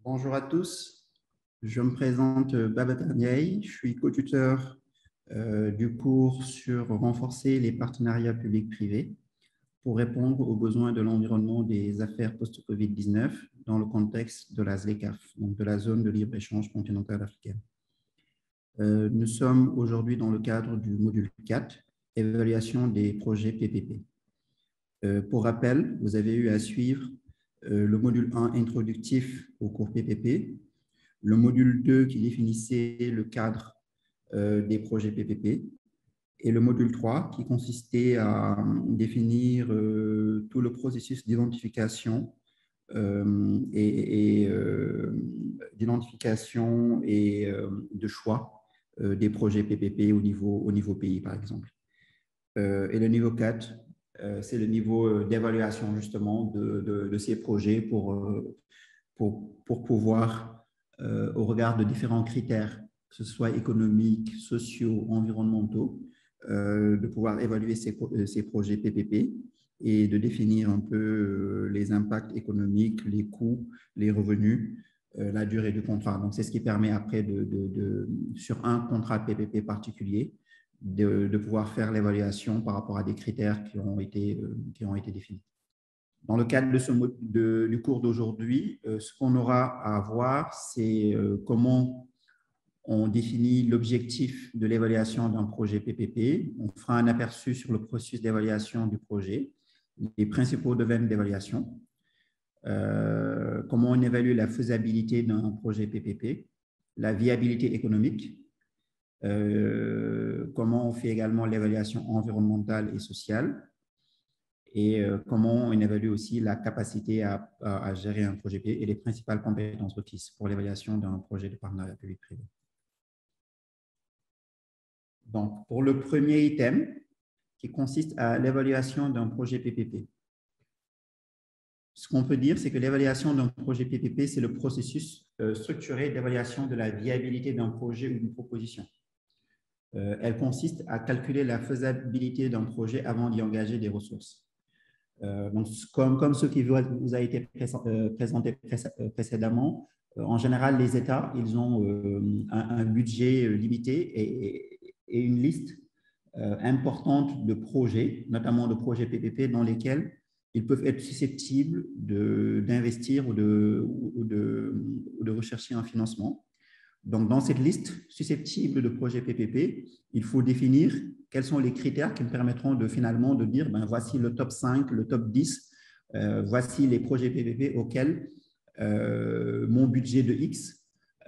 Bonjour à tous, je me présente Babacar Ndiaye, je suis co-tuteur du cours sur renforcer les partenariats publics-privés pour répondre aux besoins de l'environnement des affaires post-Covid-19 dans le contexte de la ZLECAf, donc de la zone de libre-échange continentale africaine. Nous sommes aujourd'hui dans le cadre du module 4, évaluation des projets PPP. Pour rappel, vous avez eu à suivre le module 1 introductif au cours PPP, le module 2 qui définissait le cadre des projets PPP et le module 3 qui consistait à définir tout le processus d'identification et de choix des projets PPP au niveau pays, par exemple. Et le niveau 4, c'est le niveau d'évaluation justement de ces projets pour pouvoir, au regard de différents critères, que ce soit économiques, sociaux, environnementaux, de pouvoir évaluer ces projets PPP et de définir un peu les impacts économiques, les coûts, les revenus, la durée du contrat. Donc, c'est ce qui permet après, sur un contrat PPP particulier, de pouvoir faire l'évaluation par rapport à des critères qui ont été définis. Dans le cadre du cours d'aujourd'hui, ce qu'on aura à voir, c'est comment on définit l'objectif de l'évaluation d'un projet PPP. On fera un aperçu sur le processus d'évaluation du projet, les principaux domaines d'évaluation, comment on évalue la faisabilité d'un projet PPP, la viabilité économique, comment on fait également l'évaluation environnementale et sociale, et comment on évalue aussi la capacité à gérer un projet PPP et les principales compétences requises pour l'évaluation d'un projet de partenariat public-privé. Donc, pour le premier item, qui consiste à l'évaluation d'un projet PPP, ce qu'on peut dire, c'est que l'évaluation d'un projet PPP, c'est le processus structuré d'évaluation de la viabilité d'un projet ou d'une proposition. Elle consiste à calculer la faisabilité d'un projet avant d'y engager des ressources. Donc, comme ce qui vous a été présenté précédemment, en général, les États, ils ont un budget limité et une liste importante de projets, notamment de projets PPP, dans lesquels ils peuvent être susceptibles d'investir ou de rechercher un financement. Donc, dans cette liste susceptible de projets PPP, il faut définir quels sont les critères qui me permettront finalement de dire, voici le top 5, le top 10, voici les projets PPP auxquels mon budget de X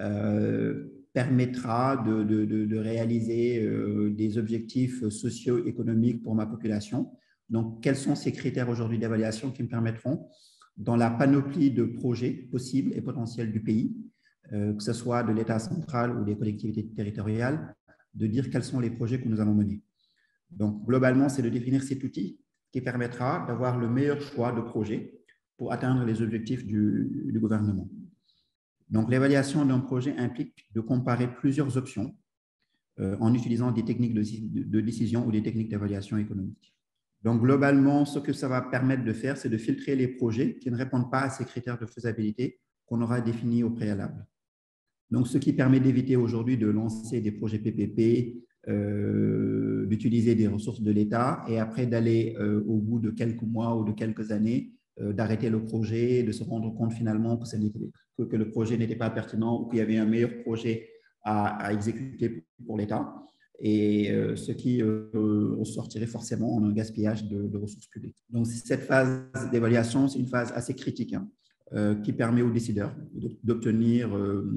permettra de réaliser des objectifs socio-économiques pour ma population. Donc, quels sont ces critères aujourd'hui d'évaluation qui me permettront, dans la panoplie de projets possibles et potentiels du pays, que ce soit de l'État central ou des collectivités territoriales, de dire quels sont les projets que nous allons mener. Donc, globalement, c'est de définir cet outil qui permettra d'avoir le meilleur choix de projet pour atteindre les objectifs du gouvernement. Donc, l'évaluation d'un projet implique de comparer plusieurs options en utilisant des techniques de décision ou des techniques d'évaluation économique. Donc, globalement, ce que ça va permettre de faire, c'est de filtrer les projets qui ne répondent pas à ces critères de faisabilité qu'on aura définis au préalable. Donc, ce qui permet d'éviter aujourd'hui de lancer des projets PPP, d'utiliser des ressources de l'État et après d'aller au bout de quelques mois ou de quelques années, d'arrêter le projet, de se rendre compte finalement que le projet n'était pas pertinent ou qu'il y avait un meilleur projet à exécuter pour l'État, et ce qui sortirait forcément en un gaspillage de ressources publiques. Donc, cette phase d'évaluation, c'est une phase assez critique, qui permet aux décideurs d'obtenir,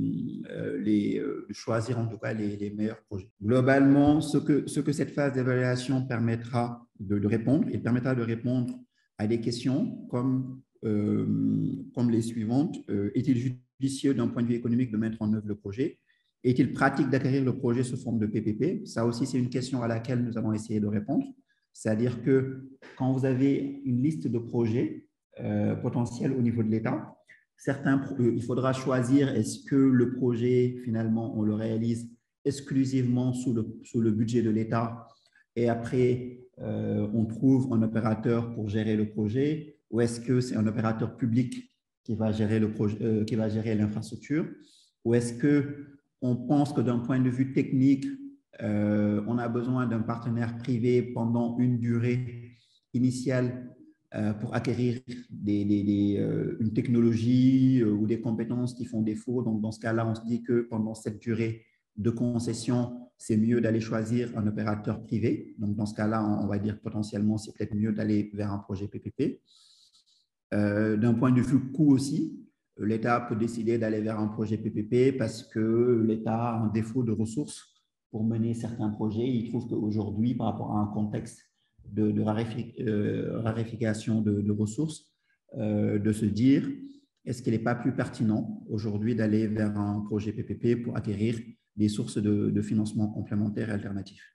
de choisir en tout cas les meilleurs projets. Globalement, ce que cette phase d'évaluation permettra de répondre, il permettra de répondre à des questions comme les suivantes. Est-il judicieux d'un point de vue économique de mettre en œuvre le projet? Est-il pratique d'acquérir le projet sous forme de PPP? Ça aussi, c'est une question à laquelle nous allons essayer de répondre. C'est-à-dire que quand vous avez une liste de projets potentiels au niveau de l'État, il faudra choisir, est-ce que le projet, finalement, on le réalise exclusivement sous le budget de l'État et après, on trouve un opérateur pour gérer le projet, ou est-ce que c'est un opérateur public qui va gérer le projet, qui va gérer l'infrastructure? Ou est-ce qu'on pense que d'un point de vue technique, on a besoin d'un partenaire privé pendant une durée initiale pour acquérir une technologie ou des compétences qui font défaut? Donc, dans ce cas-là, on se dit que pendant cette durée de concession, c'est mieux d'aller choisir un opérateur privé. Donc, dans ce cas-là, on va dire potentiellement, c'est peut-être mieux d'aller vers un projet PPP. D'un point de vue coût aussi, l'État peut décider d'aller vers un projet PPP parce que l'État a un défaut de ressources pour mener certains projets. Il trouve qu'aujourd'hui, par rapport à un contexte de raréfaction de ressources, de se dire, est-ce qu'il n'est pas plus pertinent aujourd'hui d'aller vers un projet PPP pour acquérir des sources de financement complémentaires et alternatifs?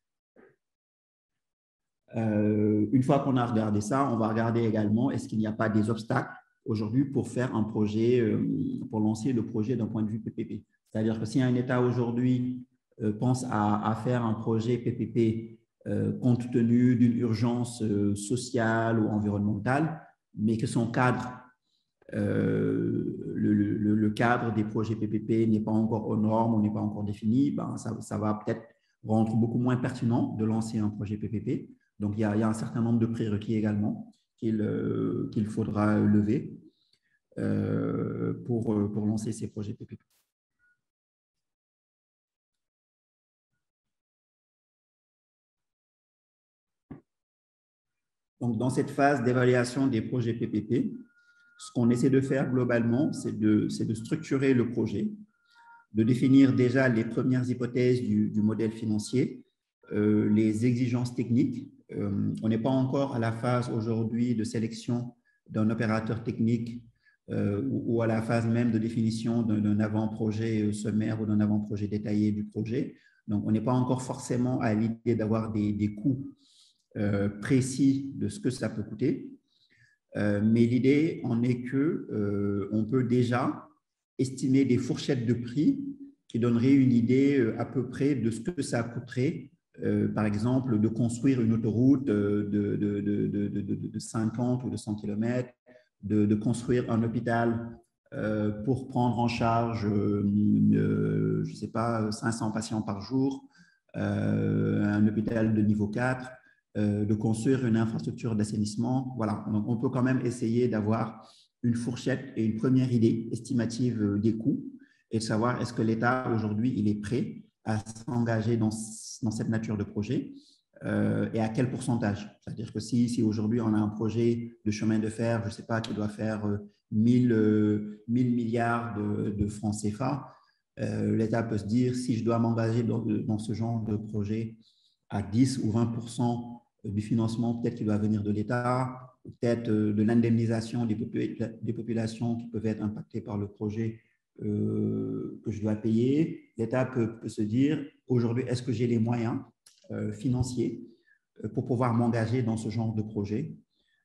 Une fois qu'on a regardé ça, on va regarder également est-ce qu'il n'y a pas des obstacles aujourd'hui pour faire un projet, pour lancer le projet d'un point de vue PPP. C'est-à-dire que si un État aujourd'hui pense à faire un projet PPP compte tenu d'une urgence sociale ou environnementale, mais que son cadre, le cadre des projets PPP n'est pas encore aux normes ou n'est pas encore défini, ben ça va peut-être rendre beaucoup moins pertinent de lancer un projet PPP. Donc, il y a un certain nombre de prérequis également qu'il faudra lever pour lancer ces projets PPP. Donc, dans cette phase d'évaluation des projets PPP, ce qu'on essaie de faire globalement, c'est de structurer le projet, de définir déjà les premières hypothèses du modèle financier, les exigences techniques. On n'est pas encore à la phase aujourd'hui de sélection d'un opérateur technique ou à la phase même de définition d'un avant-projet sommaire ou d'un avant-projet détaillé du projet. Donc, on n'est pas encore forcément à l'idée d'avoir des coûts précis de ce que ça peut coûter. Mais l'idée en est qu'on peut déjà estimer des fourchettes de prix qui donneraient une idée à peu près de ce que ça coûterait, par exemple, de construire une autoroute de 50 ou de 100 km, de construire un hôpital pour prendre en charge, je ne sais pas, 500 patients par jour, un hôpital de niveau 4, de construire une infrastructure d'assainissement. Voilà, donc on peut quand même essayer d'avoir une fourchette et une première idée estimative des coûts et de savoir est-ce que l'État aujourd'hui il est prêt à s'engager dans cette nature de projet et à quel pourcentage. C'est-à-dire que si aujourd'hui on a un projet de chemin de fer, je ne sais pas, qui doit faire 1000 milliards de francs CFA, l'État peut se dire si je dois m'engager dans ce genre de projet à 10 ou 20% du financement, peut-être qu'il doit venir de l'État, peut-être de l'indemnisation des populations qui peuvent être impactées par le projet que je dois payer. L'État peut se dire, aujourd'hui, est-ce que j'ai les moyens financiers pour pouvoir m'engager dans ce genre de projet?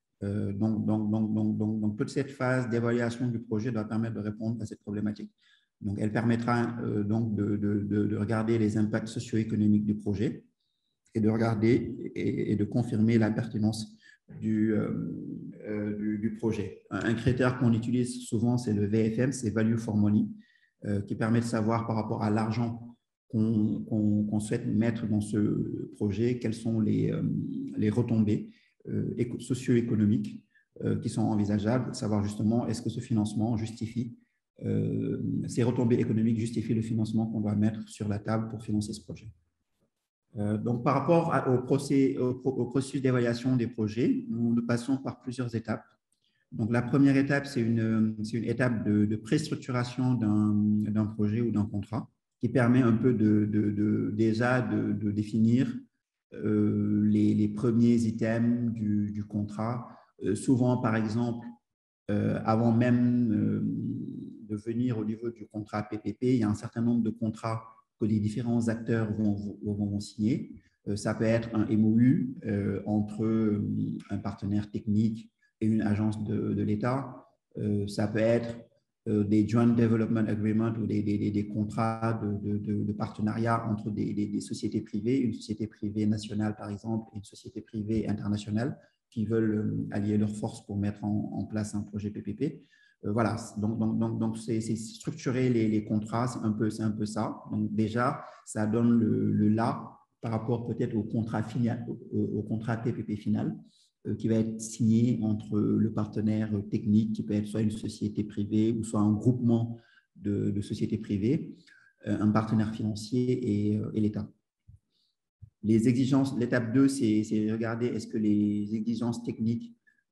Donc, toute cette phase d'évaluation du projet doit permettre de répondre à cette problématique. Donc, elle permettra donc de regarder les impacts socio-économiques du projet et de regarder et de confirmer la pertinence du projet. Un critère qu'on utilise souvent, c'est le VFM, c'est Value for Money, qui permet de savoir par rapport à l'argent qu'on souhaite mettre dans ce projet, quelles sont les retombées socio-économiques qui sont envisageables, savoir justement est-ce que ce financement justifie, ces retombées économiques justifient le financement qu'on doit mettre sur la table pour financer ce projet. Donc, par rapport au processus d'évaluation des projets, nous passons par plusieurs étapes. Donc, la première étape, c'est une étape de préstructuration d'un projet ou d'un contrat qui permet un peu déjà de définir les premiers items du contrat. Souvent, par exemple, avant même de venir au niveau du contrat PPP, il y a un certain nombre de contrats que les différents acteurs vont signer. Ça peut être un MOU entre un partenaire technique et une agence de l'État. Ça peut être des Joint Development Agreements ou des contrats de partenariat entre des sociétés privées, une société privée nationale par exemple et une société privée internationale qui veulent allier leurs forces pour mettre en place un projet PPP. Voilà, donc c'est structurer les contrats, c'est un peu ça. Donc déjà, ça donne le là par rapport peut-être au contrat final, au contrat PPP final, qui va être signé entre le partenaire technique, qui peut être soit une société privée ou soit un groupement de sociétés privées, un partenaire financier et l'État. Les exigences, l'étape 2, c'est regarder est-ce que les exigences techniques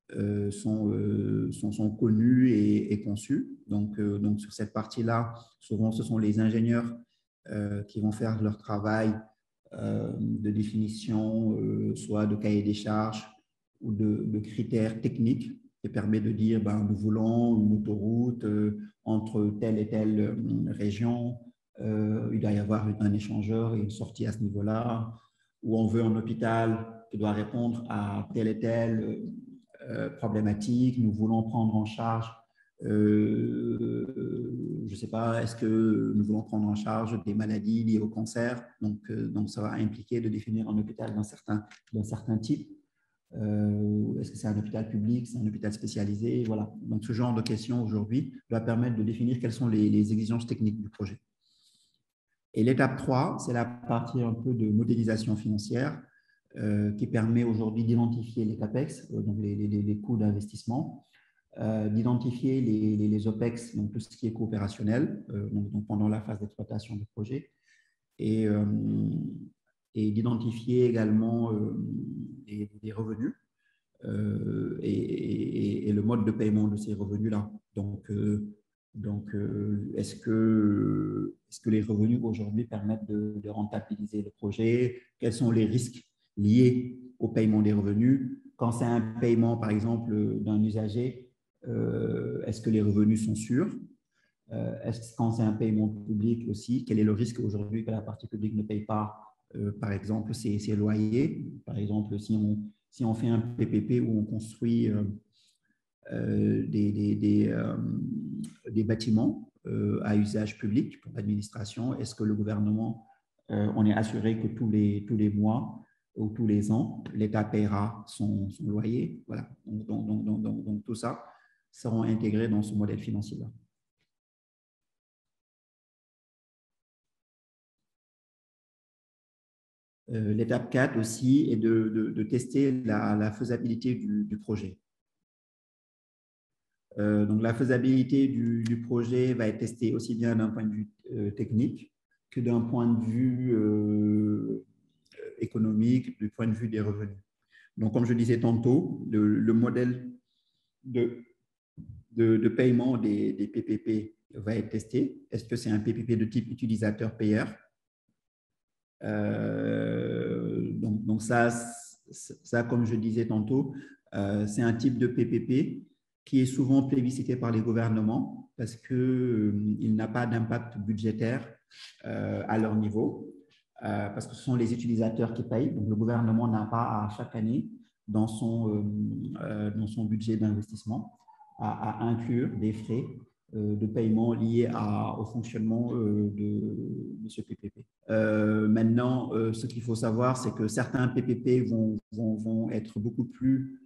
sont connues et conçues. Donc, sur cette partie-là, souvent, ce sont les ingénieurs qui vont faire leur travail de définition, soit de cahier des charges ou de critères techniques qui permet de dire ben, nous voulons une autoroute entre telle et telle région, il doit y avoir un échangeur et une sortie à ce niveau-là, ou on veut un hôpital qui doit répondre à telle et telle problématique, nous voulons prendre en charge je ne sais pas, est-ce que nous voulons prendre en charge des maladies liées au cancer? Donc ça va impliquer de définir un hôpital d'un certain type. Est-ce que c'est un hôpital public, c'est un hôpital spécialisé? Voilà. Donc ce genre de questions aujourd'hui doit permettre de définir quelles sont les exigences techniques du projet. Et l'étape 3, c'est la partie un peu de modélisation financière qui permet aujourd'hui d'identifier les CAPEX, donc les coûts d'investissement, d'identifier les OPEX, donc tout ce qui est coopérationnel, donc pendant la phase d'exploitation du projet, et d'identifier également les revenus et le mode de paiement de ces revenus-là. Donc est-ce que les revenus aujourd'hui permettent de rentabiliser le projet? Quels sont les risques liés au paiement des revenus? Quand c'est un paiement, par exemple, d'un usager, est-ce que les revenus sont sûrs? Quand c'est un paiement public aussi, quel est le risque aujourd'hui que la partie publique ne paye pas, par exemple, ses loyers? Par exemple, si on fait un PPP où on construit des bâtiments à usage public pour l'administration, est-ce que le gouvernement, on est assuré que tous les mois ou tous les ans, l'État paiera son loyer? Voilà. Donc, tout ça seront intégrés dans ce modèle financier-là. L'étape 4 aussi est de tester la faisabilité du projet. Donc, la faisabilité du projet va être testée aussi bien d'un point de vue technique que d'un point de vue économique, du point de vue des revenus. Donc, comme je disais tantôt, le modèle de paiement des PPP va être testé. Est-ce que c'est un PPP de type utilisateur-payeur? Donc ça, comme je disais tantôt, c'est un type de PPP qui est souvent plébiscité par les gouvernements parce qu'il n'a pas d'impact budgétaire à leur niveau, parce que ce sont les utilisateurs qui payent. Donc, le gouvernement n'a pas à chaque année dans son budget d'investissement à inclure des frais de paiement liés au fonctionnement de ce PPP. Maintenant, ce qu'il faut savoir, c'est que certains PPP vont être beaucoup plus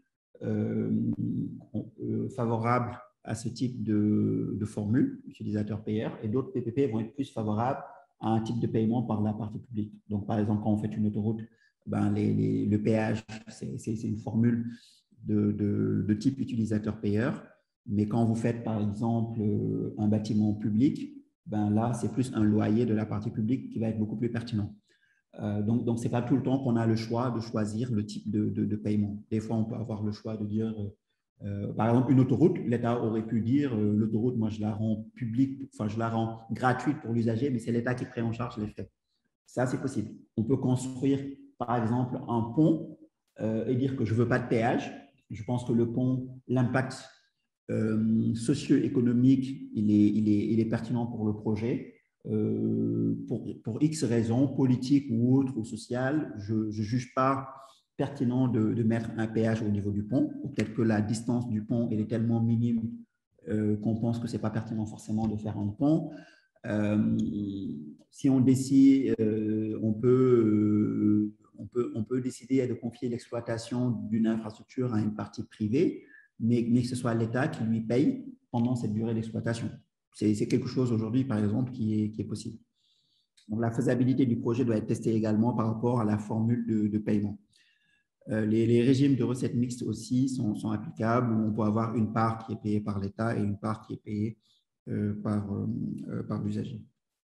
favorables à ce type de formule, utilisateur-payeur, et d'autres PPP vont être plus favorables à un type de paiement par la partie publique. Donc, par exemple, quand on fait une autoroute, ben, le péage, c'est une formule de type utilisateur-payeur. Mais quand vous faites, par exemple, un bâtiment public, ben là, c'est plus un loyer de la partie publique qui va être beaucoup plus pertinent. Donc ce n'est pas tout le temps qu'on a le choix de choisir le type de paiement. Des fois, on peut avoir le choix de dire, par exemple, une autoroute, l'État aurait pu dire, l'autoroute, moi, je la rends publique, enfin, je la rends gratuite pour l'usager, mais c'est l'État qui prend en charge les frais. Ça, c'est possible. On peut construire, par exemple, un pont et dire que je ne veux pas de péage. Je pense que le pont, l'impact socio-économique, il est pertinent pour le projet. Pour X raisons, politiques ou autres, ou sociales, je ne juge pas pertinent de mettre un péage au niveau du pont. Peut-être que la distance du pont elle est tellement minime qu'on pense que ce n'est pas pertinent forcément de faire un pont. Si on décide, on peut décider de confier l'exploitation d'une infrastructure à une partie privée. mais que ce soit l'État qui lui paye pendant cette durée d'exploitation. C'est quelque chose aujourd'hui, par exemple, qui est possible. Donc, la faisabilité du projet doit être testée également par rapport à la formule de paiement. Les régimes de recettes mixtes aussi sont applicables, où on peut avoir une part qui est payée par l'État et une part qui est payée par l'usager.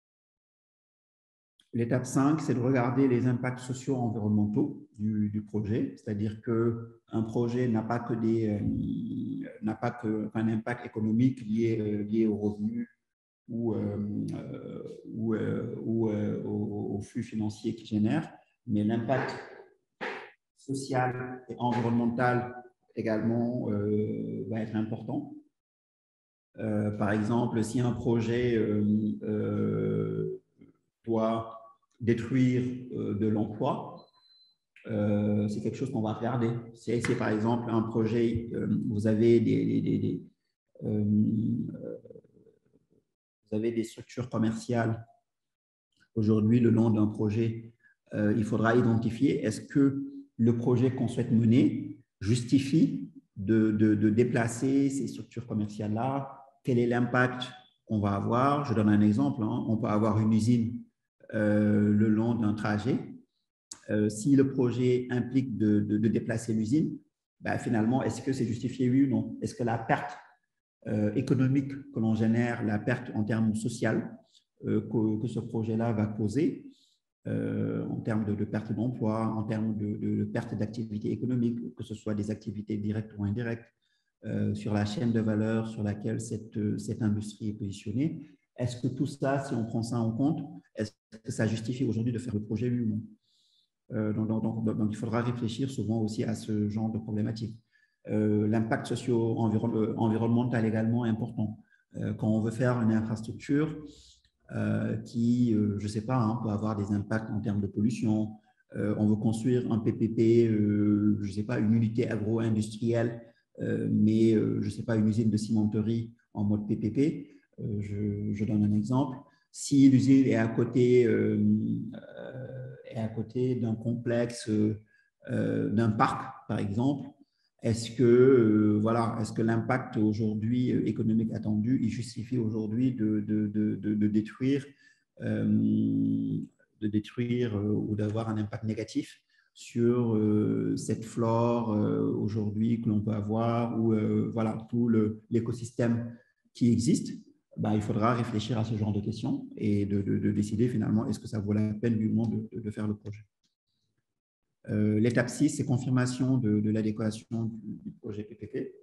L'étape 5, c'est de regarder les impacts sociaux environnementaux du projet, c'est-à-dire qu'un projet n'a pas qu'un impact économique lié aux revenus ou au flux financier qu'il génère, mais l'impact social et environnemental également va être important. Par exemple, si un projet doit détruire de l'emploi, c'est quelque chose qu'on va regarder. Si par exemple un projet, vous avez des structures commerciales aujourd'hui le long d'un projet, il faudra identifier est-ce que le projet qu'on souhaite mener justifie de déplacer ces structures commerciales-là, quel est l'impact qu'on va avoir. Je donne un exemple, hein. On peut avoir une usine le long d'un trajet. Si le projet implique de déplacer l'usine, ben finalement, est-ce que c'est justifié, oui ou non? Est-ce que la perte économique que l'on génère, la perte en termes sociaux que ce projet-là va causer, en termes de perte d'emploi, en termes de perte d'activité économique, que ce soit des activités directes ou indirectes, sur la chaîne de valeur sur laquelle cette industrie est positionnée. Est-ce que tout ça, si on prend ça en compte, est-ce que ça justifie aujourd'hui de faire le projet, oui ou non? Donc, il faudra réfléchir souvent aussi à ce genre de problématique. L'impact socio-environnemental également est important. Quand on veut faire une infrastructure qui, je ne sais pas, hein, peut avoir des impacts en termes de pollution, on veut construire un PPP, je ne sais pas, une unité agro-industrielle, mais je ne sais pas, une usine de cimenterie en mode PPP. Je donne un exemple. Si l'usine est à côté d'un complexe, d'un parc, par exemple, est-ce que l'impact aujourd'hui économique attendu, il justifie aujourd'hui de détruire ou d'avoir un impact négatif sur cette flore aujourd'hui que l'on peut avoir ou voilà, tout l'écosystème qui existe? Ben, il faudra réfléchir à ce genre de questions et de décider finalement est-ce que ça vaut la peine du moment de faire le projet. L'étape 6, c'est confirmation de l'adéquation du projet PPP.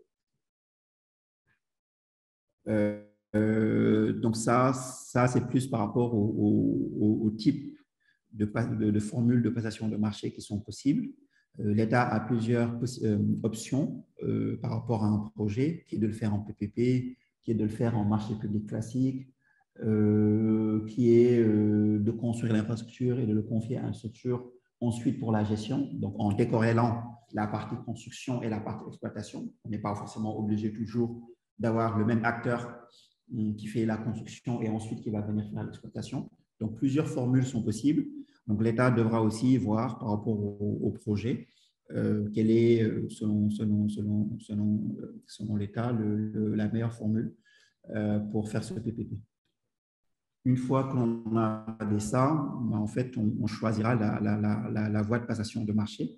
Donc ça c'est plus par rapport au type de formules de passation de marché qui sont possibles. L'État a plusieurs options par rapport à un projet, qui est de le faire en PPP, qui est de le faire en marché public classique, qui est de construire l'infrastructure et de le confier à une structure ensuite pour la gestion, donc en décorrélant la partie construction et la partie exploitation. On n'est pas forcément obligé toujours d'avoir le même acteur qui fait la construction et ensuite qui va venir faire l'exploitation. Donc, plusieurs formules sont possibles. Donc, l'État devra aussi voir par rapport au projet quelle est, selon l'État, la meilleure formule pour faire ce PPP. Une fois qu'on a fait ça, en fait, on choisira la voie de passation de marché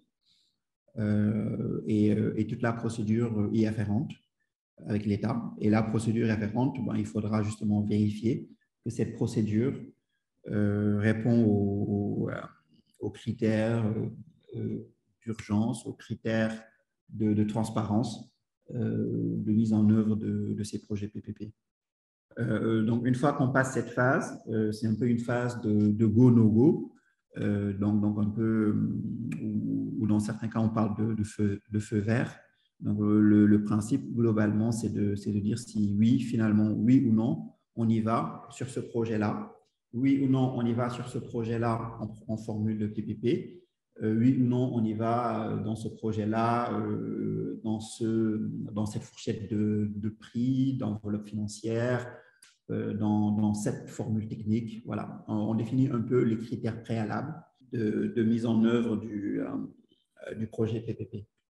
et toute la procédure y afférente avec l'État. Et la procédure y afférente, il faudra justement vérifier que cette procédure répond aux critères d'urgence, aux critères de transparence de mise en œuvre de ces projets PPP. Donc, une fois qu'on passe cette phase, c'est un peu une phase de go, no go. Donc un peu, ou dans certains cas, on parle de feu vert. Donc, le principe, globalement, c'est de dire si oui, finalement, oui ou non, on y va sur ce projet-là. Oui ou non, on y va sur ce projet-là en formule de PPP. Oui ou non, on y va dans ce projet-là, dans cette fourchette de prix, d'enveloppe financière, dans cette formule technique. Voilà, on définit un peu les critères préalables de mise en œuvre du projet PPP.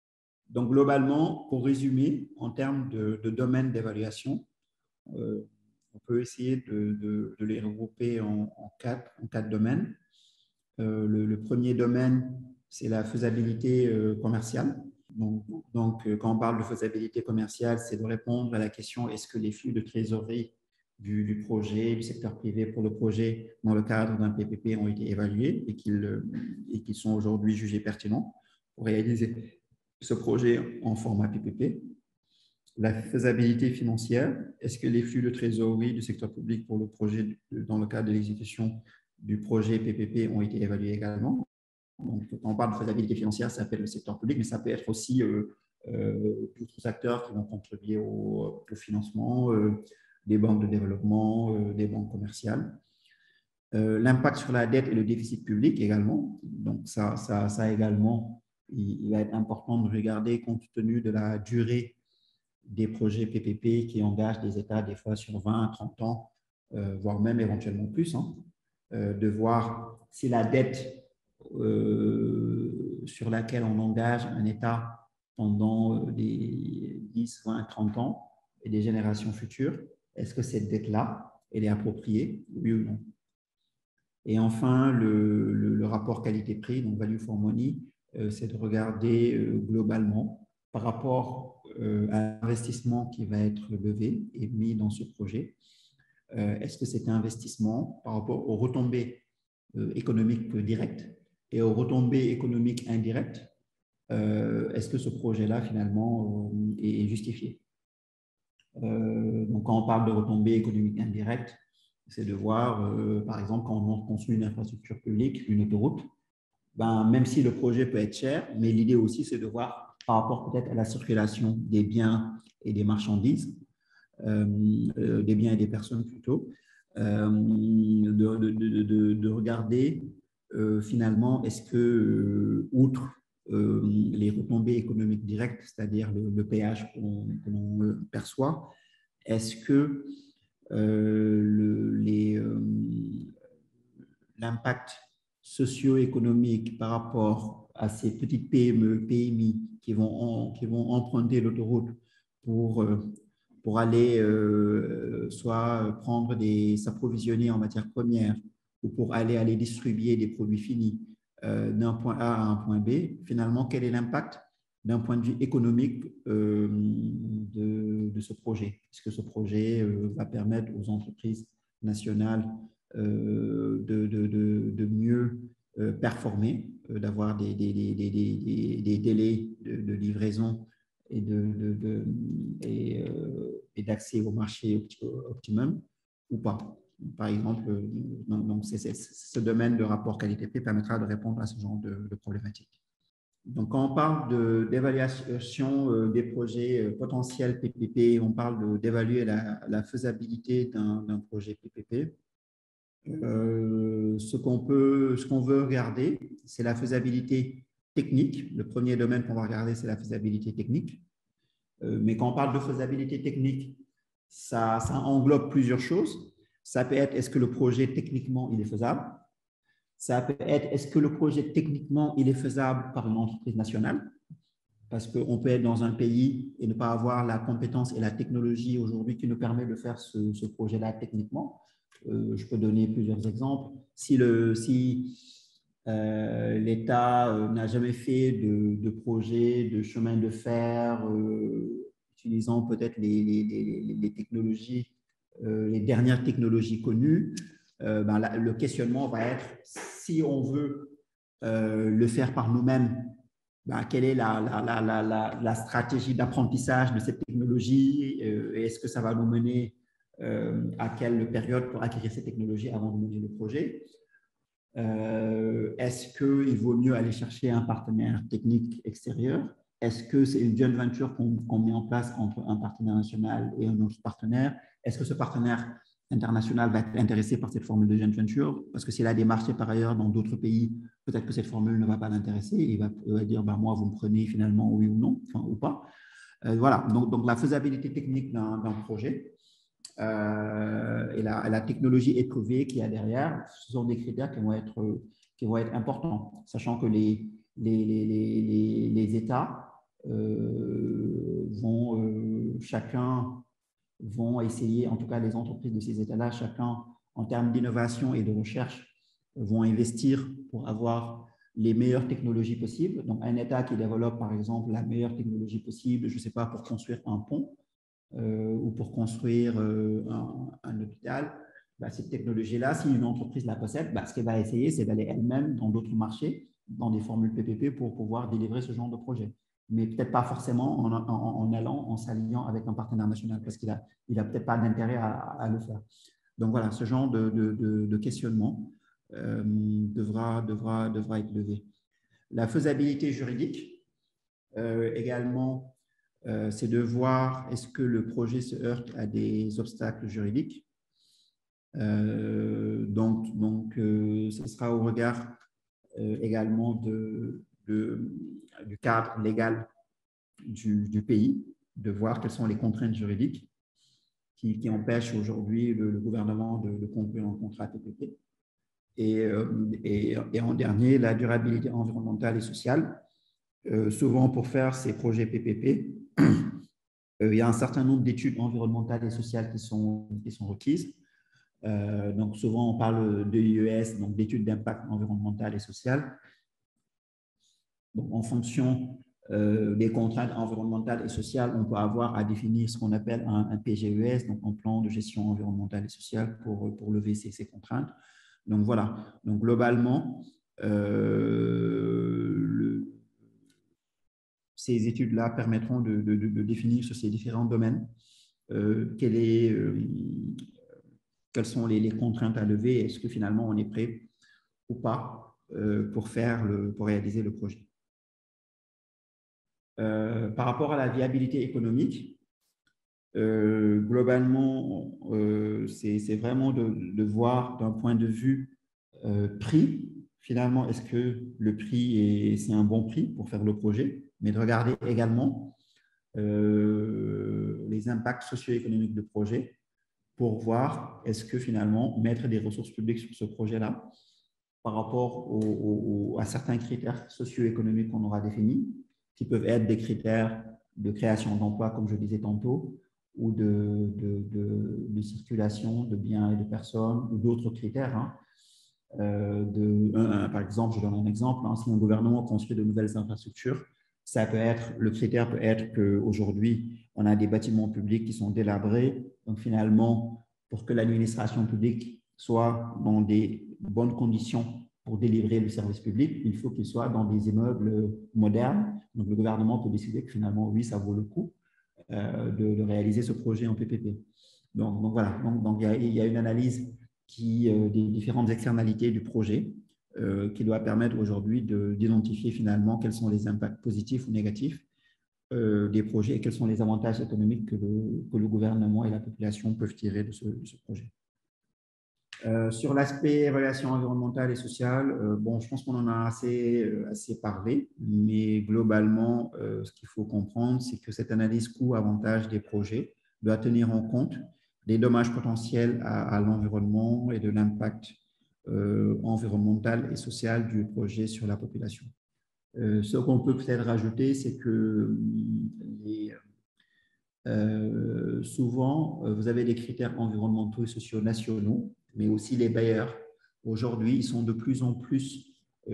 Donc, globalement, pour résumer, en termes de domaine d'évaluation, on peut essayer de les regrouper en quatre domaines. Le premier domaine, c'est la faisabilité commerciale. Donc, quand on parle de faisabilité commerciale, c'est de répondre à la question est-ce que les flux de trésorerie du projet, du secteur privé pour le projet dans le cadre d'un PPP ont été évalués et qu'ils sont aujourd'hui jugés pertinents pour réaliser ce projet en format PPP. La faisabilité financière, est-ce que les flux de trésorerie du secteur public pour le projet dans le cadre de l'exécution du projet PPP ont été évalués également? Donc, quand on parle de faisabilité financière, ça peut être le secteur public, mais ça peut être aussi d'autres acteurs qui vont contribuer au financement, des banques de développement, des banques commerciales. L'impact sur la dette et le déficit public également. Donc, ça également, il va être important de regarder compte tenu de la durée des projets PPP qui engagent des États des fois sur 20, 30 ans, voire même éventuellement plus, de voir si la dette sur laquelle on engage un État pendant des 10, 20, 30 ans et des générations futures, est-ce que cette dette-là, elle est appropriée, oui ou non? Et enfin, le rapport qualité-prix, donc value for money, c'est de regarder globalement par rapport à l'investissement qui va être levé et mis dans ce projet. Est-ce que cet investissement, par rapport aux retombées économiques directes et aux retombées économiques indirectes, est-ce que ce projet-là, finalement, est justifié? Donc, quand on parle de retombées économiques indirectes, c'est de voir, par exemple, quand on construit une infrastructure publique, une autoroute, même si le projet peut être cher, mais l'idée aussi, c'est de voir par rapport peut-être à la circulation des biens et des marchandises, des biens et des personnes plutôt, de regarder finalement, est-ce que, outre les retombées économiques directes, c'est-à-dire le péage que l'on perçoit, est-ce que l'impact socio-économique par rapport à ces petites PME, PMI qui vont emprunter l'autoroute pour aller soit s'approvisionner en matières premières ou pour aller distribuer des produits finis d'un point A à un point B, finalement, quel est l'impact d'un point de vue économique de ce projet? Est-ce que ce projet va permettre aux entreprises nationales de mieux performer, d'avoir des délais de livraison et d'accès au marché optimum ou pas? Par exemple, donc ce domaine de rapport qualité-prix permettra de répondre à ce genre de problématiques. Donc, quand on parle d'évaluation des projets potentiels PPP, on parle d'évaluer la faisabilité d'un projet PPP. Ce qu'on veut regarder, c'est la faisabilité technique. Le premier domaine qu'on va regarder, c'est la faisabilité technique. Mais quand on parle de faisabilité technique, ça englobe plusieurs choses. Ça peut être, est-ce que le projet techniquement, il est faisable? Ça peut être, est-ce que le projet techniquement, il est faisable par une entreprise nationale? Parce qu'on peut être dans un pays et ne pas avoir la compétence et la technologie aujourd'hui qui nous permet de faire ce projet-là techniquement. Je peux donner plusieurs exemples. Si l'État n'a jamais fait de projet de chemin de fer utilisant peut-être les technologies, les dernières technologies connues, le questionnement va être si on veut le faire par nous-mêmes, quelle est la stratégie d'apprentissage de cette technologie et est-ce que ça va nous mener à quelle période pour acquérir cette technologie avant de mener le projet? Est-ce qu'il vaut mieux aller chercher un partenaire technique extérieur? Est-ce que c'est une joint venture qu'on met en place entre un partenaire national et un autre partenaire? Est-ce que ce partenaire international va être intéressé par cette formule de joint venture? Parce que s'il a des marchés par ailleurs dans d'autres pays, peut-être que cette formule ne va pas l'intéresser. Il va dire, moi, vous me prenez finalement oui ou non, ou pas. Voilà, donc la faisabilité technique d'un projet et la technologie éprouvée qu'il y a derrière, ce sont des critères qui vont être importants, sachant que les États chacun vont essayer, en tout cas les entreprises de ces États-là, chacun en termes d'innovation et de recherche, vont investir pour avoir les meilleures technologies possibles. Donc, un État qui développe, par exemple, la meilleure technologie possible, je ne sais pas, pour construire un pont ou pour construire un hôpital, cette technologie-là, si une entreprise la possède, ce qu'elle va essayer, c'est d'aller elle-même dans d'autres marchés, dans des formules PPP pour pouvoir délivrer ce genre de projet. Mais peut-être pas forcément en s'alliant avec un partenaire national, parce qu'il n'a peut-être pas d'intérêt à le faire. Donc voilà, ce genre de questionnement devra être levé. La faisabilité juridique, également, c'est de voir est-ce que le projet se heurte à des obstacles juridiques. Donc, ce sera au regard également du cadre légal du pays, de voir quelles sont les contraintes juridiques qui empêchent aujourd'hui le gouvernement de conclure un contrat TPP. Et en dernier, la durabilité environnementale et sociale. Souvent, pour faire ces projets PPP, il y a un certain nombre d'études environnementales et sociales qui sont requises. Donc, souvent, on parle d'EIES, donc d'études d'impact environnemental et social. Donc, en fonction des contraintes environnementales et sociales, on peut avoir à définir ce qu'on appelle un PGES, donc un plan de gestion environnementale et sociale pour lever ces contraintes. Donc, voilà. Donc, globalement, ces études-là permettront de définir sur ces différents domaines quelles sont les contraintes à lever, est-ce que finalement on est prêt ou pas pour réaliser le projet. Par rapport à la viabilité économique, globalement, c'est vraiment de voir d'un point de vue prix, finalement, est-ce que le prix c'est un bon prix pour faire le projet, mais de regarder également les impacts socio-économiques du projet pour voir est-ce que finalement mettre des ressources publiques sur ce projet-là par rapport à certains critères socio-économiques qu'on aura définis, qui peuvent être des critères de création d'emplois, comme je disais tantôt, ou de circulation de biens et de personnes, ou d'autres critères. Par exemple, je donne un exemple, si un gouvernement construit de nouvelles infrastructures, le critère peut être qu'aujourd'hui, on a des bâtiments publics qui sont délabrés. Donc, finalement, pour que l'administration publique soit dans des bonnes conditions pour délivrer le service public, il faut qu'il soit dans des immeubles modernes. Donc, le gouvernement peut décider que finalement, oui, ça vaut le coup de réaliser ce projet en PPP. Donc voilà. Donc, il y a une analyse des différentes externalités du projet qui doit permettre aujourd'hui d'identifier finalement quels sont les impacts positifs ou négatifs des projets et quels sont les avantages économiques que le gouvernement et la population peuvent tirer de ce projet. Sur l'aspect évaluation environnementale et sociale, je pense qu'on en a assez parlé, mais globalement, ce qu'il faut comprendre, c'est que cette analyse coût-avantage des projets doit tenir en compte des dommages potentiels à l'environnement et de l'impact environnemental et social du projet sur la population. Ce qu'on peut peut-être rajouter, c'est que souvent, vous avez des critères environnementaux et sociaux nationaux, mais aussi les bailleurs. Aujourd'hui, ils sont de plus en plus,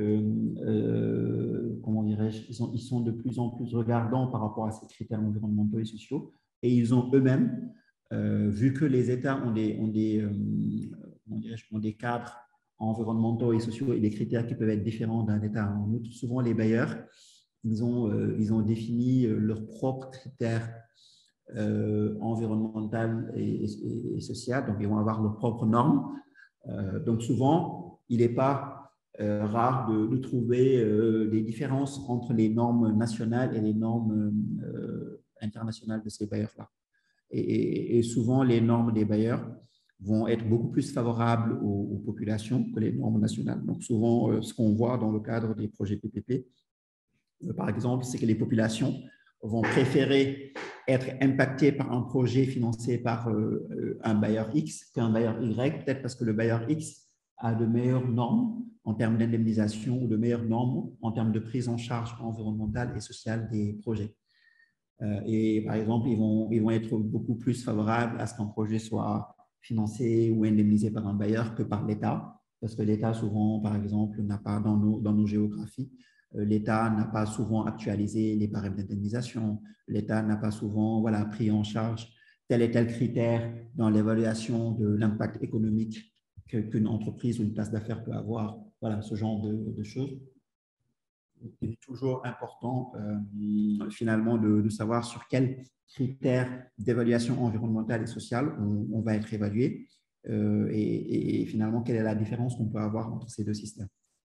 comment dirais-je, ils sont de plus en plus regardants par rapport à ces critères environnementaux et sociaux, et ils ont eux-mêmes, vu que les États ont des cadres environnementaux et sociaux et des critères qui peuvent être différents d'un État à un autre, souvent les bailleurs, ils ont défini leurs propres critères environnementales et sociales, donc ils vont avoir leurs propres normes. Donc souvent, il n'est pas rare de trouver des différences entre les normes nationales et les normes internationales de ces bailleurs-là. Et souvent, les normes des bailleurs vont être beaucoup plus favorables aux populations que les normes nationales. Donc souvent, ce qu'on voit dans le cadre des projets PPP, par exemple, c'est que les populations vont préférer être impactées par un projet financé par un bailleur X qu'un bailleur Y, peut-être parce que le bailleur X à de meilleures normes en termes d'indemnisation ou de meilleures normes en termes de prise en charge environnementale et sociale des projets. Et par exemple, ils vont être beaucoup plus favorables à ce qu'un projet soit financé ou indemnisé par un bailleur que par l'État, parce que l'État, souvent, par exemple, n'a pas, dans nos géographies, l'État n'a pas souvent actualisé les barèmes d'indemnisation, l'État n'a pas souvent pris en charge tel et tel critère dans l'évaluation de l'impact économique qu'une entreprise ou une place d'affaires peut avoir, ce genre de choses. Il est toujours important finalement de savoir sur quels critères d'évaluation environnementale et sociale on va être évalué et finalement quelle est la différence qu'on peut avoir entre ces deux systèmes.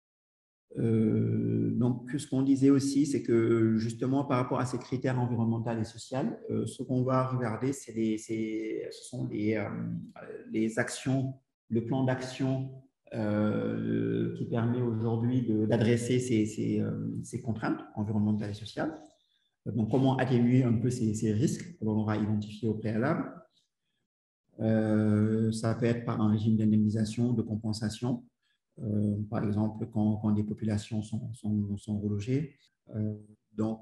Donc, ce qu'on disait aussi, c'est que justement par rapport à ces critères environnementaux et sociaux, ce qu'on va regarder, ce sont les actions, le plan d'action qui permet aujourd'hui d'adresser ces contraintes environnementales et sociales. Donc, comment atténuer un peu ces risques que l'on aura identifiés au préalable. Ça peut être par un régime d'indemnisation, de compensation, par exemple quand des populations sont relogées. Donc,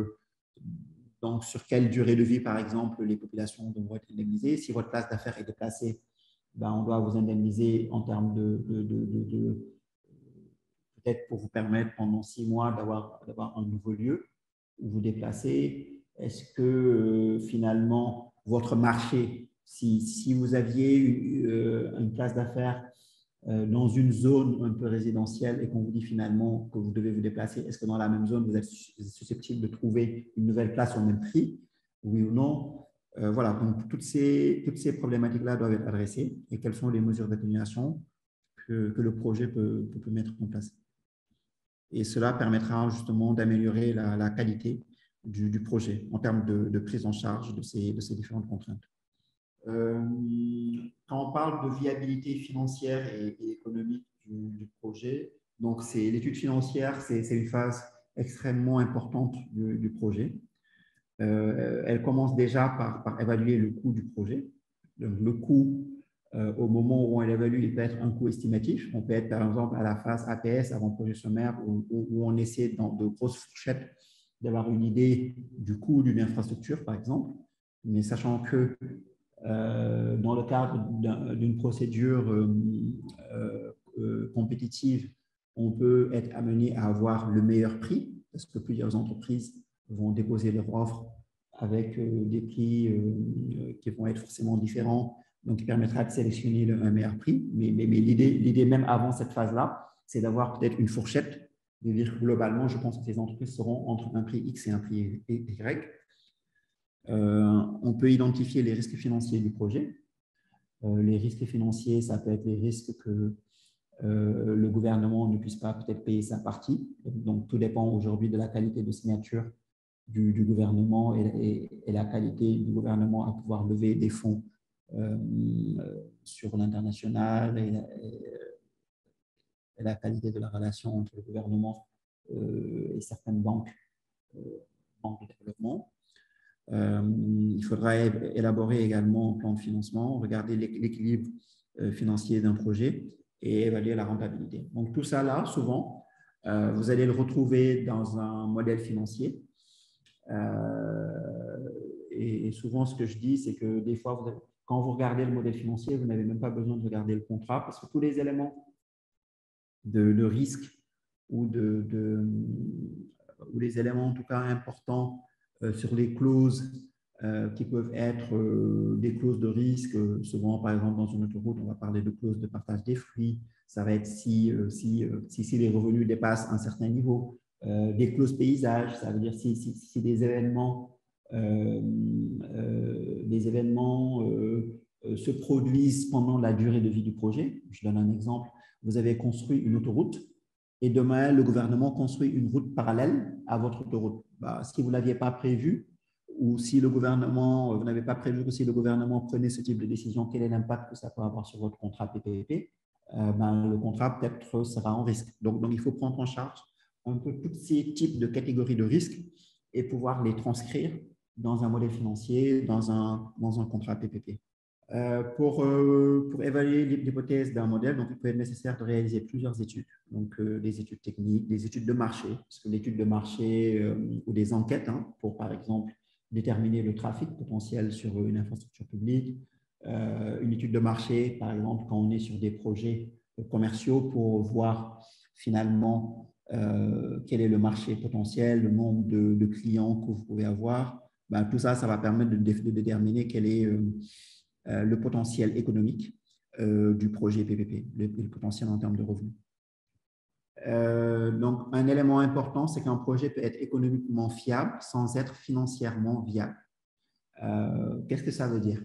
sur quelle durée de vie, par exemple, les populations devront être indemnisées. Si votre place d'affaires est déplacée, on doit vous indemniser en termes peut-être pour vous permettre pendant 6 mois d'avoir un nouveau lieu où vous déplacez. Est-ce que finalement, votre marché, si vous aviez une place d'affaires dans une zone un peu résidentielle et qu'on vous dit finalement que vous devez vous déplacer, est-ce que dans la même zone, vous êtes susceptible de trouver une nouvelle place au même prix, oui ou non? Donc toutes ces problématiques-là doivent être adressées et quelles sont les mesures d'atténuation que le projet peut mettre en place. Et cela permettra justement d'améliorer la qualité du projet en termes de prise en charge de ces différentes contraintes. Quand on parle de viabilité financière et économique du projet, donc l'étude financière, c'est une phase extrêmement importante du projet. Elle commence déjà par évaluer le coût du projet. Donc, le coût, au moment où on l'évalue, il peut être un coût estimatif. On peut être, par exemple, à la phase APS, avant-projet sommaire, où on essaie dans de grosses fourchettes d'avoir une idée du coût d'une infrastructure, par exemple. Mais sachant que dans le cadre d'une procédure compétitive, on peut être amené à avoir le meilleur prix, parce que plusieurs entreprises vont déposer leur offre avec des prix qui vont être forcément différents, donc qui permettra de sélectionner un meilleur prix. Mais l'idée même avant cette phase-là, c'est d'avoir peut-être une fourchette, de dire globalement, je pense que ces entreprises seront entre un prix X et un prix Y. On peut identifier les risques financiers du projet. Les risques financiers, ça peut être les risques que le gouvernement ne puisse pas peut-être payer sa partie. Donc, tout dépend aujourd'hui de la qualité de signature du gouvernement et la qualité du gouvernement à pouvoir lever des fonds sur l'international et la qualité de la relation entre le gouvernement et certaines banques de développement. Il faudra élaborer également un plan de financement, regarder l'équilibre financier d'un projet et évaluer la rentabilité. Donc, tout ça là, souvent, vous allez le retrouver dans un modèle financier. Et souvent, ce que je dis, c'est que des fois, quand vous regardez le modèle financier, vous n'avez même pas besoin de regarder le contrat parce que tous les éléments de risque ou les éléments en tout cas importants sur les clauses qui peuvent être des clauses de risque. Souvent, par exemple, dans une autoroute, on va parler de clauses de partage des fruits. Ça va être si les revenus dépassent un certain niveau. Des clauses paysage, ça veut dire si des événements, se produisent pendant la durée de vie du projet. Je donne un exemple. Vous avez construit une autoroute et demain, le gouvernement construit une route parallèle à votre autoroute. Si vous ne l'aviez pas prévu, ou si le gouvernement, vous n'avez pas prévu que si le gouvernement prenait ce type de décision, quel est l'impact que ça peut avoir sur votre contrat PPP, le contrat peut-être sera en risque. Donc, il faut prendre en charge un peu tous ces types de catégories de risques et pouvoir les transcrire dans un modèle financier, dans un contrat PPP. Pour évaluer l'hypothèse d'un modèle, donc, il peut être nécessaire de réaliser plusieurs études. Donc, des études techniques, des études de marché, parce que l'étude de marché ou des enquêtes pour, par exemple, déterminer le trafic potentiel sur une infrastructure publique, une étude de marché, par exemple, quand on est sur des projets commerciaux pour voir finalement quel est le marché potentiel, le nombre de clients que vous pouvez avoir. Ben, tout ça, ça va permettre de déterminer quel est le potentiel économique du projet PPP, le potentiel en termes de revenus. Donc, un élément important, c'est qu'un projet peut être économiquement fiable sans être financièrement viable. Qu'est-ce que ça veut dire?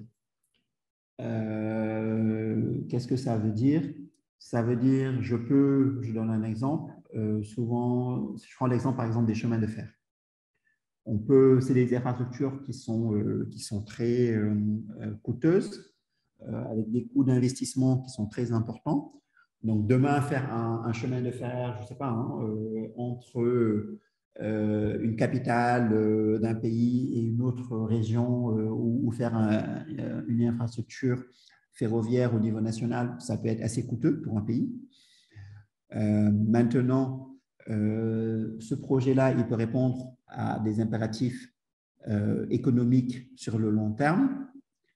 Qu'est-ce que ça veut dire? Ça veut dire, je donne un exemple, souvent, je prends l'exemple par exemple des chemins de fer. C'est des infrastructures qui sont très coûteuses, avec des coûts d'investissement qui sont très importants. Donc, demain, faire un chemin de fer, je ne sais pas, entre une capitale d'un pays et une autre région, ou faire une infrastructure ferroviaire au niveau national, ça peut être assez coûteux pour un pays. Maintenant, ce projet-là, il peut répondre à des impératifs économiques sur le long terme,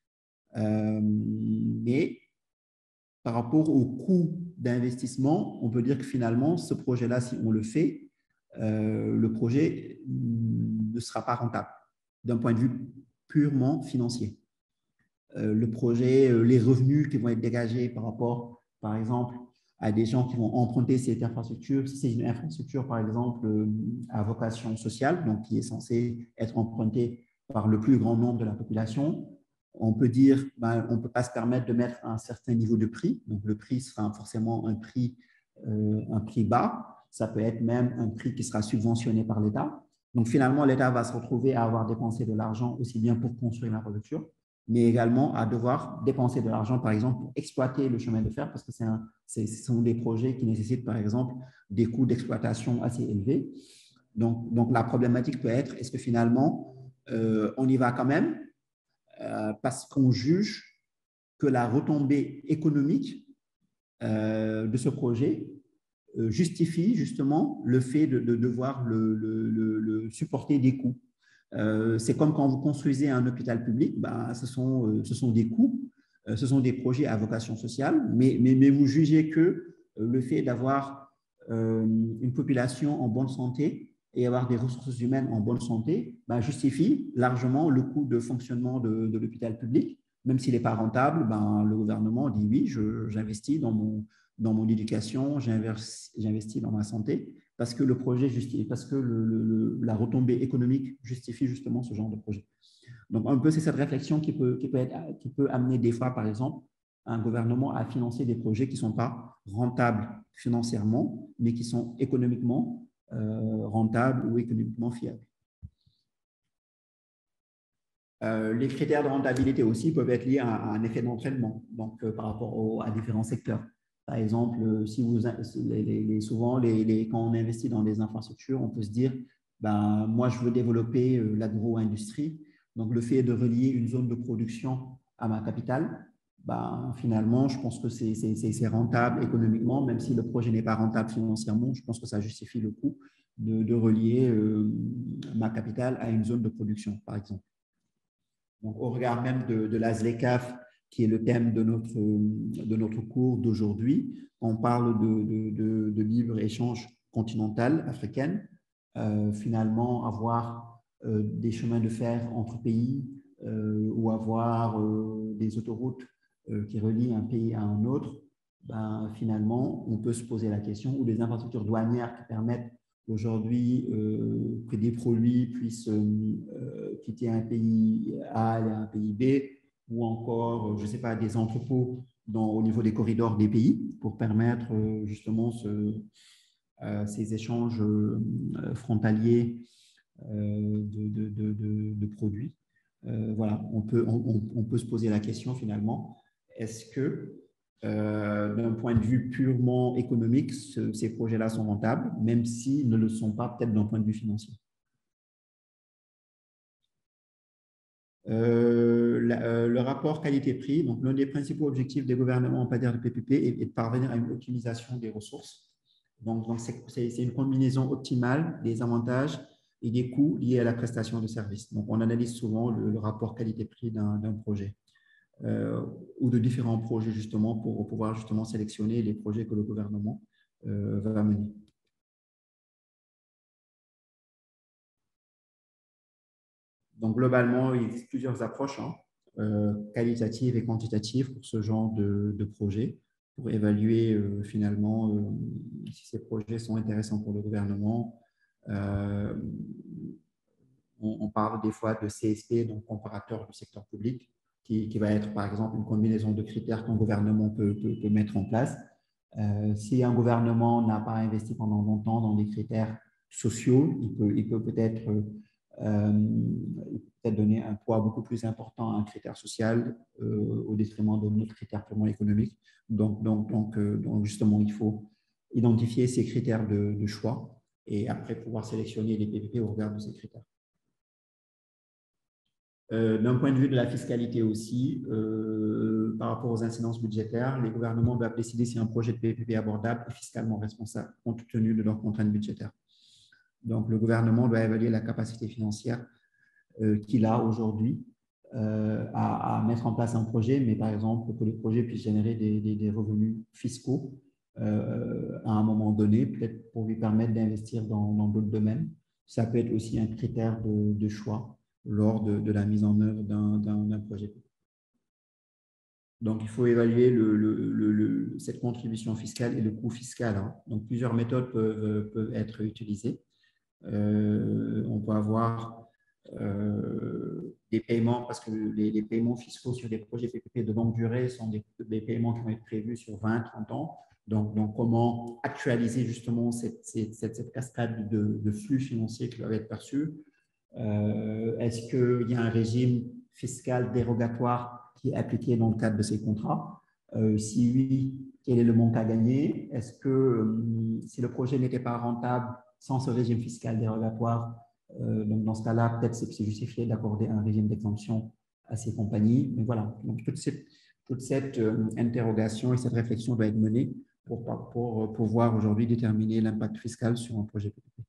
mais par rapport au coût d'investissement, on peut dire que finalement, ce projet-là, si on le fait, le projet ne sera pas rentable d'un point de vue purement financier. Le projet, les revenus qui vont être dégagés par rapport, par exemple, à des gens qui vont emprunter cette infrastructure, si c'est une infrastructure, par exemple, à vocation sociale, donc qui est censée être empruntée par le plus grand nombre de la population, on peut dire, on ne peut pas se permettre de mettre un certain niveau de prix. Donc, le prix sera forcément un prix bas. Ça peut être même un prix qui sera subventionné par l'État. Donc, finalement, l'État va se retrouver à avoir dépensé de l'argent aussi bien pour construire l'infrastructure, mais également à devoir dépenser de l'argent, par exemple, pour exploiter le chemin de fer, parce que ce sont des projets qui nécessitent, par exemple, des coûts d'exploitation assez élevés. Donc, la problématique peut être, est-ce que finalement, on y va quand même parce qu'on juge que la retombée économique de ce projet justifie justement le fait de devoir supporter des coûts. C'est comme quand vous construisez un hôpital public, ce sont des coûts, ce sont des projets à vocation sociale, mais vous jugez que le fait d'avoir une population en bonne santé et avoir des ressources humaines en bonne santé justifie largement le coût de fonctionnement de l'hôpital public. Même s'il n'est pas rentable, le gouvernement dit oui, j'investis dans mon éducation, j'investis dans ma santé, parce que le projet justifie, parce que la retombée économique justifie justement ce genre de projet. Donc, un peu, c'est cette réflexion qui peut amener des fois, par exemple, un gouvernement à financer des projets qui ne sont pas rentables financièrement, mais qui sont économiquement rentables ou économiquement fiables. Les critères de rentabilité aussi peuvent être liés à un effet d'entraînement, donc par rapport à différents secteurs. Par exemple, si souvent, quand on investit dans des infrastructures, on peut se dire, moi, je veux développer l'agro-industrie. Donc, le fait de relier une zone de production à ma capitale, finalement, je pense que c'est rentable économiquement, même si le projet n'est pas rentable financièrement, je pense que ça justifie le coût de relier ma capitale à une zone de production, par exemple. Donc, au regard même de la ZLECAf, qui est le thème de notre cours d'aujourd'hui, on parle de libre-échange continental africaine. Finalement, avoir des chemins de fer entre pays ou avoir des autoroutes qui relient un pays à un autre, finalement, on peut se poser la question, ou des infrastructures douanières qui permettent aujourd'hui que des produits puissent quitter un pays A et un pays B, ou encore, je ne sais pas, des entrepôts au niveau des corridors des pays pour permettre justement ces échanges frontaliers de produits. Voilà, on peut se poser la question finalement, est-ce que d'un point de vue purement économique, ces projets-là sont rentables, même s'ils ne le sont pas peut-être d'un point de vue financier. Le rapport qualité-prix, donc l'un des principaux objectifs des gouvernements en matière de PPP est de parvenir à une optimisation des ressources. Donc c'est une combinaison optimale des avantages et des coûts liés à la prestation de services. Donc, on analyse souvent le rapport qualité-prix d'un projet ou de différents projets, justement, pour pouvoir justement sélectionner les projets que le gouvernement va mener. Donc, globalement, il existe plusieurs approches qualitatives et quantitatives pour ce genre de projet, pour évaluer finalement si ces projets sont intéressants pour le gouvernement. On parle des fois de CSP, donc comparateur du secteur public, qui va être par exemple une combinaison de critères qu'un gouvernement peut mettre en place. Si un gouvernement n'a pas investi pendant longtemps dans des critères sociaux, il peut peut-être donner un poids beaucoup plus important à un critère social au détriment de notre critère purement économique. Donc, justement, il faut identifier ces critères de choix et après pouvoir sélectionner les PPP au regard de ces critères. D'un point de vue de la fiscalité aussi, par rapport aux incidences budgétaires, les gouvernements doivent décider si un projet de PPP abordable est fiscalement responsable, compte tenu de leurs contraintes budgétaires. Donc, le gouvernement doit évaluer la capacité financière qu'il a aujourd'hui à mettre en place un projet, mais par exemple, pour que le projet puisse générer des revenus fiscaux à un moment donné, peut-être pour lui permettre d'investir dans d'autres domaines. Ça peut être aussi un critère de choix lors de la mise en œuvre d'un projet. Donc, il faut évaluer cette contribution fiscale et le coût fiscal. Donc, plusieurs méthodes peuvent être utilisées. On peut avoir des paiements, parce que les paiements fiscaux sur des projets PPP de longue durée sont des paiements qui vont être prévus sur 20, 30 ans. Donc comment actualiser justement cette cascade de flux financiers qui doivent être perçus? Est-ce qu'il y a un régime fiscal dérogatoire qui est appliqué dans le cadre de ces contrats? Si oui, quel est le manque à gagner? Est-ce que si le projet n'était pas rentable sans ce régime fiscal dérogatoire, donc dans ce cas-là, peut-être c'est justifié d'accorder un régime d'exemption à ces compagnies. Mais voilà, donc toute cette interrogation et cette réflexion doit être menée pour pouvoir aujourd'hui déterminer l'impact fiscal sur un projet PPP.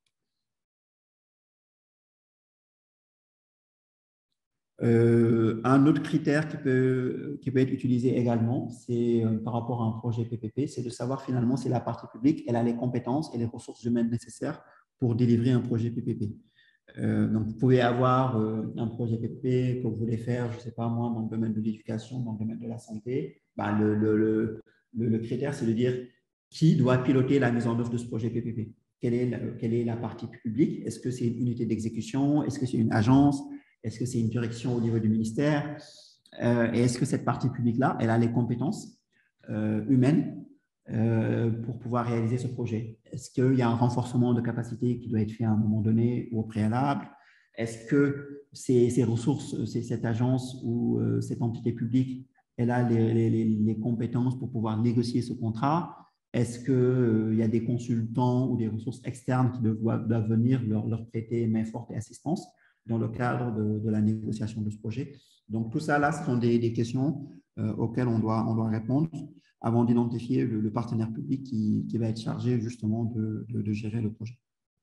Un autre critère qui peut être utilisé également, c'est par rapport à un projet PPP, c'est de savoir finalement si la partie publique elle a les compétences et les ressources humaines nécessaires pour délivrer un projet PPP. Donc, vous pouvez avoir un projet PPP que vous voulez faire, je ne sais pas moi, dans le domaine de l'éducation, dans le domaine de la santé. Ben, le critère, c'est de dire qui doit piloter la mise en œuvre de ce projet PPP. Quelle est la partie publique? Est-ce que c'est une unité d'exécution? Est-ce que c'est une agence? Est-ce que c'est une direction au niveau du ministère? Et est-ce que cette partie publique-là, elle a les compétences humaines pour pouvoir réaliser ce projet? Est-ce qu'il y a un renforcement de capacité qui doit être fait à un moment donné ou au préalable? Est-ce que ces ressources, cette agence ou cette entité publique, elle a les compétences pour pouvoir négocier ce contrat? Est-ce qu'il y a des consultants ou des ressources externes qui doivent venir leur prêter main forte et assistance dans le cadre de la négociation de ce projet? Donc, tout ça, là, ce sont des questions auxquelles on doit répondre avant d'identifier le partenaire public qui va être chargé justement de gérer le projet.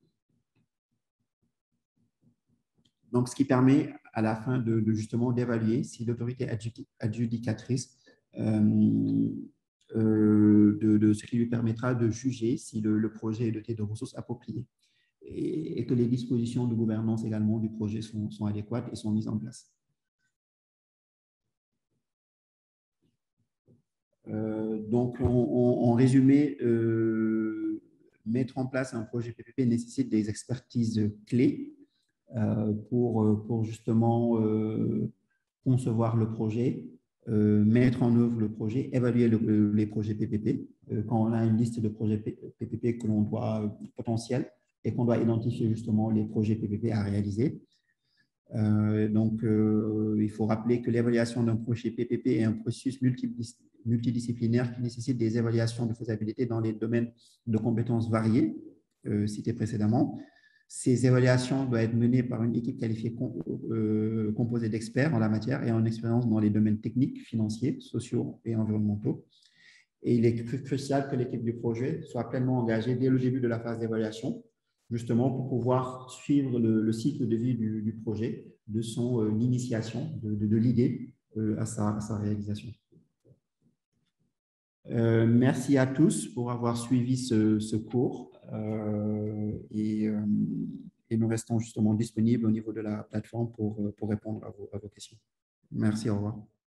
Donc, ce qui permet à la fin justement d'évaluer si l'autorité adjudicatrice de ce qui lui permettra de juger si le projet est doté de ressources appropriées et que les dispositions de gouvernance également du projet sont adéquates et sont mises en place. Donc, en résumé, mettre en place un projet PPP nécessite des expertises clés pour justement concevoir le projet, mettre en œuvre le projet, évaluer les projets PPP. Quand on a une liste de projets PPP que l'on doit potentiels et qu'on doit identifier justement les projets PPP à réaliser. Donc, il faut rappeler que l'évaluation d'un projet PPP est un processus multidisciplinaire qui nécessite des évaluations de faisabilité dans les domaines de compétences variés cités précédemment. Ces évaluations doivent être menées par une équipe qualifiée composée d'experts en la matière et en expérience dans les domaines techniques, financiers, sociaux et environnementaux. Et il est crucial que l'équipe du projet soit pleinement engagée dès le début de la phase d'évaluation, justement pour pouvoir suivre le cycle de vie du projet, de son initiation, de l'idée à sa réalisation. Merci à tous pour avoir suivi ce cours et nous restons justement disponibles au niveau de la plateforme pour répondre à vos questions. Merci, au revoir.